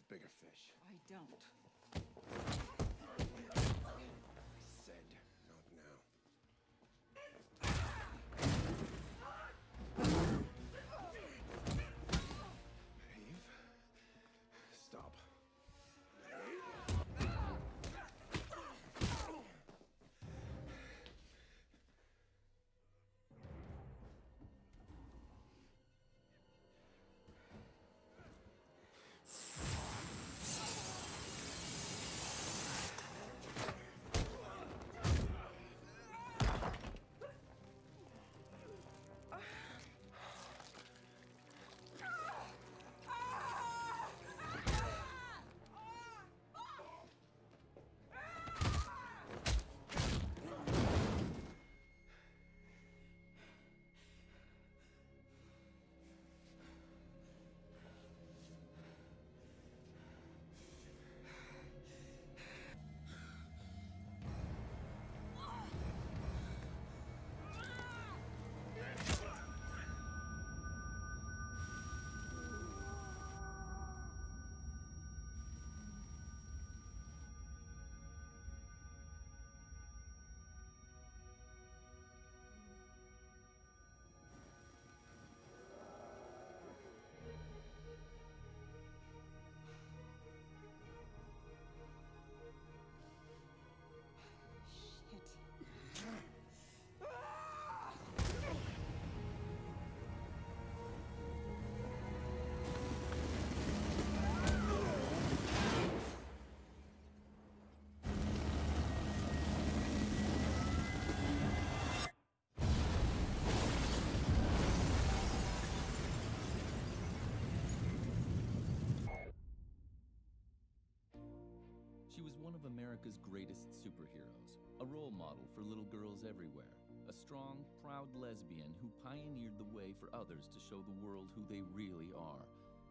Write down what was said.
bigger fish. I don't. I said, not now. Maeve, stop. Shit. She was one of America's greatest superheroes, a role model for little girls everywhere, a strong, proud lesbian who pioneered the way for others to show the world who they really are,